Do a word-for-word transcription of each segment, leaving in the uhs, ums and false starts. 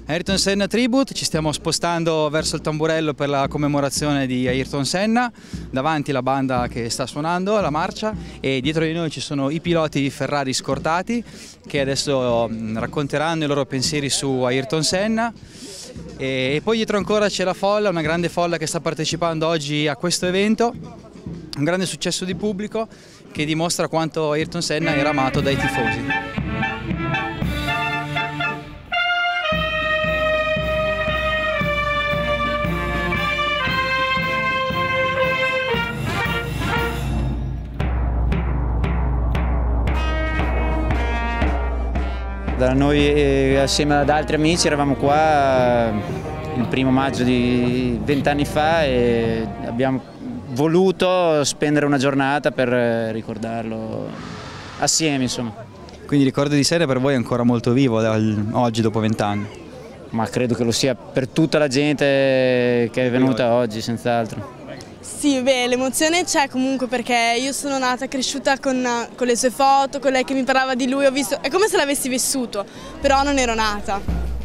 Ayrton Senna Tribute, ci stiamo spostando verso il tamburello per la commemorazione di Ayrton Senna, davanti la banda che sta suonando, la marcia, e dietro di noi ci sono i piloti di Ferrari scortati che adesso racconteranno i loro pensieri su Ayrton Senna. E poi dietro ancora c'è la folla, una grande folla che sta partecipando oggi a questo evento, un grande successo di pubblico che dimostra quanto Ayrton Senna era amato dai tifosi. Da noi eh, assieme ad altri amici eravamo qua il primo maggio di vent'anni fa e abbiamo voluto spendere una giornata per ricordarlo assieme, insomma. Quindi il ricordo di Senna per voi è ancora molto vivo oggi dopo vent'anni? Ma credo che lo sia per tutta la gente che è venuta oggi, senz'altro. Sì, beh, l'emozione c'è comunque perché io sono nata e cresciuta con, con le sue foto, con lei che mi parlava di lui, ho visto, è come se l'avessi vissuto, però non ero nata.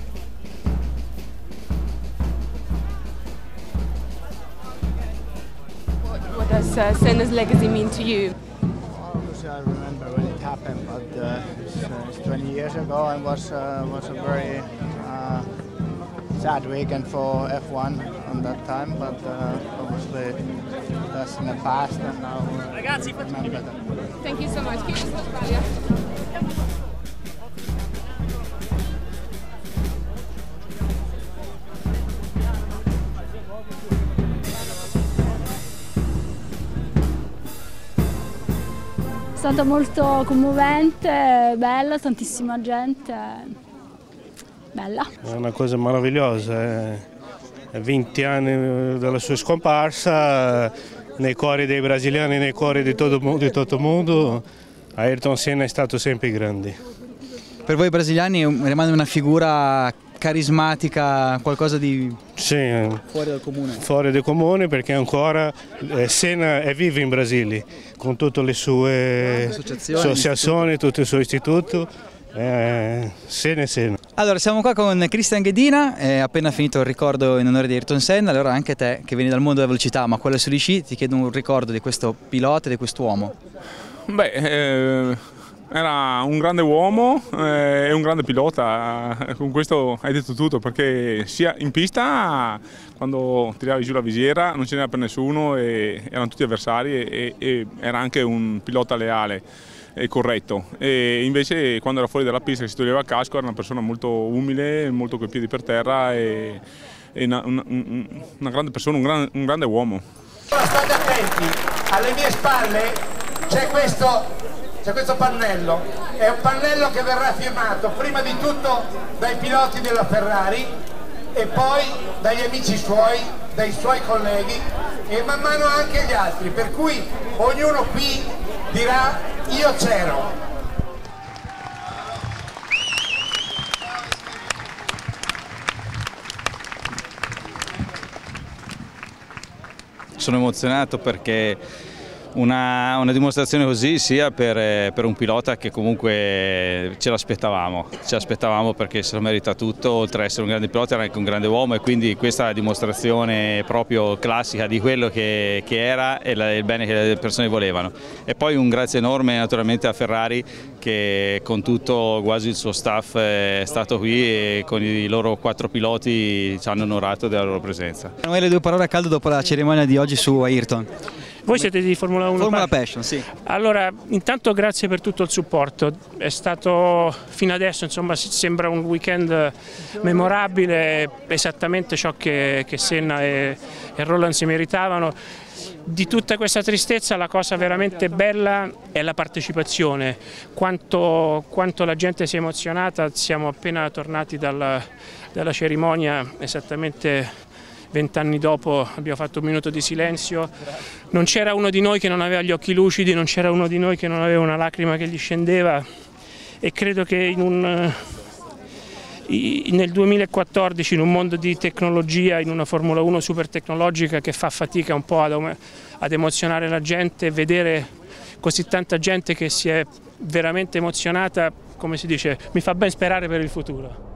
What, what does uh, Senna's legacy mean to you? Obviously I remember when it happened, but uh, it's, uh, it's twenty years ago and was, uh, was a very uh, sad weekend for F one on that time, but uh, obviously that's in the past and now Ragazzi, remember that. Thank you so much. Keep us Australia. È stata molto commovente, bella, tantissima gente, bella. È una cosa meravigliosa, è venti anni dalla sua scomparsa, nei cuori dei brasiliani, nei cuori di tutto, di tutto il mondo, Ayrton Senna è stato sempre grande. Per voi brasiliani rimane una figura carismatica, qualcosa di sì, fuori dal comune? Fuori dal comune perché ancora eh, Senna è vivo in Brasile, con tutte le sue associazioni, associazioni tutto il suo istituto. Eh, Senna e Senna. Allora siamo qua con Christian Ghedina, è appena finito il ricordo in onore di Ayrton Senna, allora anche te che vieni dal mondo della velocità ma quello sugli sci ti chiedo un ricordo di questo pilota e di quest'uomo. Beh, eh, era un grande uomo eh, e un grande pilota, con questo hai detto tutto perché sia in pista quando tiravi giù la visiera non ce n'era per nessuno e erano tutti avversari e, e era anche un pilota leale e corretto, e invece quando era fuori dalla pista che si toglieva il casco era una persona molto umile, molto coi piedi per terra e, e una, una, una grande persona, un, gran, un grande uomo. State attenti, alle mie spalle c'è questo, c'è questo pannello, è un pannello che verrà firmato prima di tutto dai piloti della Ferrari e poi dagli amici suoi, dai suoi colleghi e man mano anche gli altri, per cui ognuno qui dirà io c'ero. Sono emozionato perché una, una dimostrazione così sia per, per un pilota che comunque ce l'aspettavamo, ce l'aspettavamo perché se lo merita tutto, oltre ad essere un grande pilota era anche un grande uomo e quindi questa è la dimostrazione proprio classica di quello che, che era e la, il bene che le persone volevano. E poi un grazie enorme naturalmente a Ferrari che con tutto quasi il suo staff è stato qui e con i loro quattro piloti ci hanno onorato della loro presenza. Emanuele, due parole a caldo dopo la cerimonia di oggi su Ayrton. Voi siete di Formula uno? Formula Passion, sì. Allora, intanto grazie per tutto il supporto, è stato fino adesso, insomma, sembra un weekend memorabile, esattamente ciò che, che Senna e, e Roland si meritavano. Di tutta questa tristezza la cosa veramente bella è la partecipazione, quanto, quanto la gente si è emozionata, siamo appena tornati dalla, dalla cerimonia esattamente vent'anni dopo, abbiamo fatto un minuto di silenzio, non c'era uno di noi che non aveva gli occhi lucidi, non c'era uno di noi che non aveva una lacrima che gli scendeva e credo che in un, nel duemilaquattordici in un mondo di tecnologia, in una Formula uno super tecnologica che fa fatica un po' ad, ad emozionare la gente, vedere così tanta gente che si è veramente emozionata, come si dice, mi fa ben sperare per il futuro.